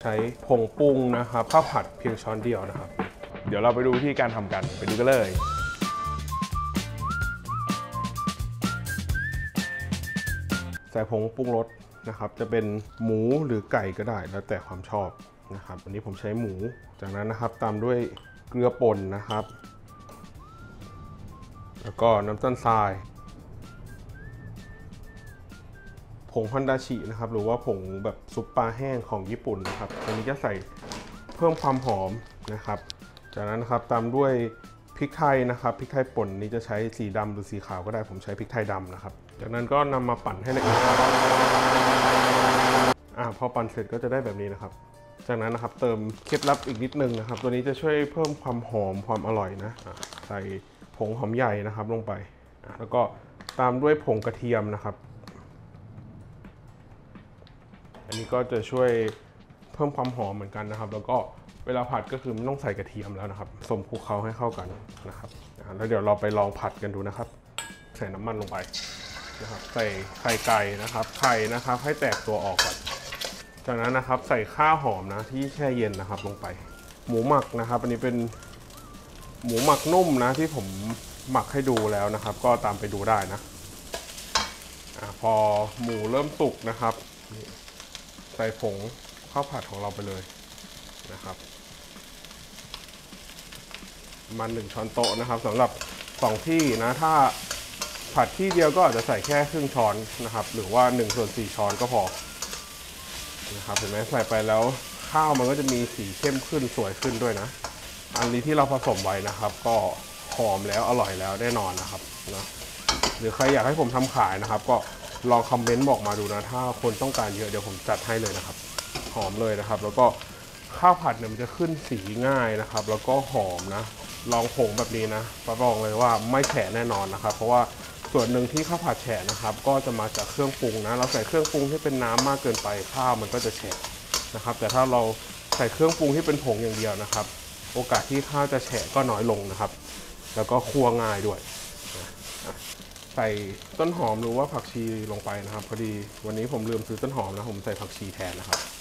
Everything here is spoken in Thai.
ช้ผงปรุงนะครับข้าวผัดเพียงช้อนเดียวนะครับเดี๋ยวเราไปดูวิธีการทำกันไปดูกันเลยใส่ผงปรุงรสนะครับจะเป็นหมูหรือไก่ก็ได้แล้วแต่ความชอบนะครับวันนี้ผมใช้หมูจากนั้นนะครับตามด้วยเกลือป่นนะครับแล้วก็น้ำตาลทรายผงฮอนดาชินะครับหรือว่าผงแบบซุปปลาแห้งของญี่ปุ่นนะครับอันนี้จะใส่เพิ่มความหอมนะครับจากนั้นนะครับตามด้วยพริกไทยนะครับพริกไทยป่นนี้จะใช้สีดำหรือสีขาวก็ได้ผมใช้พริกไทยดำนะครับจากนั้นก็นำมาปั่นให้ละเอียดพอปั่นเสร็จก็จะได้แบบนี้นะครับจากนั้นนะครับเติมเคล็ดลับอีกนิดนึงนะครับตัวนี้จะช่วยเพิ่มความหอมความอร่อยนะใส่ผงหอมใหญ่นะครับลงไปแล้วก็ตามด้วยผงกระเทียมนะครับอันนี้ก็จะช่วยเพิ่มความหอมเหมือนกันนะครับแล้วก็เวลาผัดก็คือไม่ต้องใส่กระเทียมแล้วนะครับผสมคลุกเคล้าให้เข้ากันนะครับแล้วเดี๋ยวเราไปลองผัดกันดูนะครับใส่น้ำมันลงไปนะครับใส่ไข่ไก่นะครับไข่นะครับให้แตกตัวออกก่อนจากนั้นนะครับใส่ข้าวหอมนะที่แช่เย็นนะครับลงไปหมูหมักนะครับอันนี้เป็นหมูหมักนุ่มนะที่ผมหมักให้ดูแล้วนะครับก็ตามไปดูได้นะพอหมูเริ่มสุกนะครับใส่ผงข้าวผัดของเราไปเลยนะครับมัน1 ช้อนโต๊ะนะครับสำหรับ2ที่นะถ้าผัดที่เดียวก็อาจจะใส่แค่ครึ่งช้อนนะครับหรือว่า1/4 ช้อนก็พอนะครับเห็นไหมใส่ไปแล้วข้าวมันก็จะมีสีเข้มขึ้นสวยขึ้นด้วยนะอันนี้ที่เราผสมไว้นะครับก็หอมแล้วอร่อยแล้วแน่นอนนะครับนะหรือใครอยากให้ผมทำขายนะครับก็ลองคอมเมนต์บอกมาดูนะถ้าคนต้องการเยอะเดี๋ยวผมจัดให้เลยนะครับหอมเลยนะครับแล้วก็ข้าวผัดเนี่ยมันจะขึ้นสีง่ายนะครับแล้วก็หอมนะลองผงแบบนี้นะรับรองเลยว่าไม่แฉะแน่นอนนะครับเพราะว่าส่วนหนึ่งที่ข้าวผัดแฉะนะครับก็จะมาจากเครื่องปรุงนะเราใส่เครื่องปรุงที่เป็นน้ำมากเกินไปข้าวมันก็จะแฉะนะครับแต่ถ้าเราใส่เครื่องปรุงที่เป็นผงอย่างเดียวนะครับโอกาสที่ข้าวจะแฉะก็น้อยลงนะครับแล้วก็คั่วง่ายด้วยใส่ต้นหอมหรือว่าผักชีลงไปนะครับพอดีวันนี้ผมลืมซื้อต้นหอมนะผมใส่ผักชีแทนนะครับ